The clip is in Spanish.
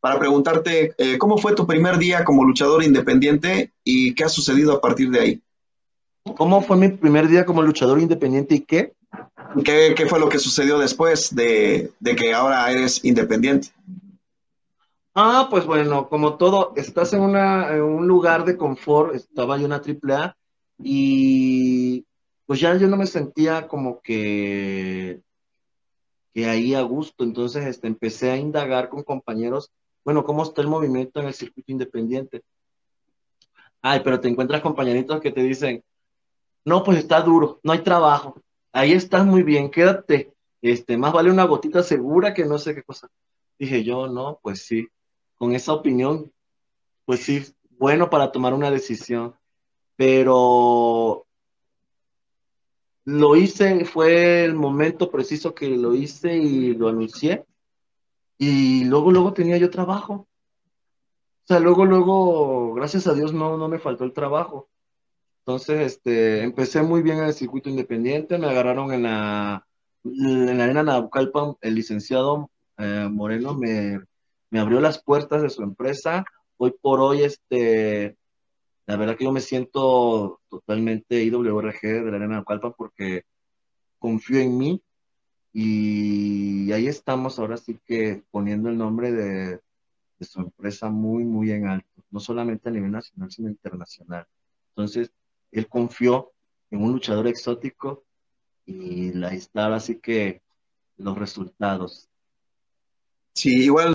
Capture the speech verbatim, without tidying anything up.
para preguntarte eh, cómo fue tu primer día como luchador independiente y qué ha sucedido a partir de ahí. ¿Cómo fue mi primer día como luchador independiente y qué? ¿Qué, qué fue lo que sucedió después de, de que ahora eres independiente? Ah, pues bueno, como todo, estás en, una, en un lugar de confort, estaba yo en la triple A y pues ya yo no me sentía como que, que ahí a gusto, entonces este, empecé a indagar con compañeros, bueno, cómo está el movimiento en el circuito independiente. Ay, pero te encuentras compañeritos que te dicen, no, pues está duro, no hay trabajo, ahí estás muy bien, quédate, este, más vale una gotita segura que no sé qué cosa. Dije yo, no, pues sí, con esa opinión pues sí, bueno para tomar una decisión, pero lo hice, fue el momento preciso que lo hice y lo anuncié, y luego, luego tenía yo trabajo. O sea, luego, luego, gracias a Dios no, no me faltó el trabajo. Entonces, este, empecé muy bien en el circuito independiente, me agarraron en la, en la arena Naucalpan, el licenciado eh, Moreno me, me abrió las puertas de su empresa. Hoy por hoy, este, la verdad que yo me siento totalmente I W R G de la Arena Naucalpan porque confío en mí y ahí estamos ahora sí que poniendo el nombre de, de su empresa muy, muy en alto, no solamente a nivel nacional, sino internacional. Entonces, él confió en un luchador exótico y ahí está ahora sí que los resultados. Sí, igual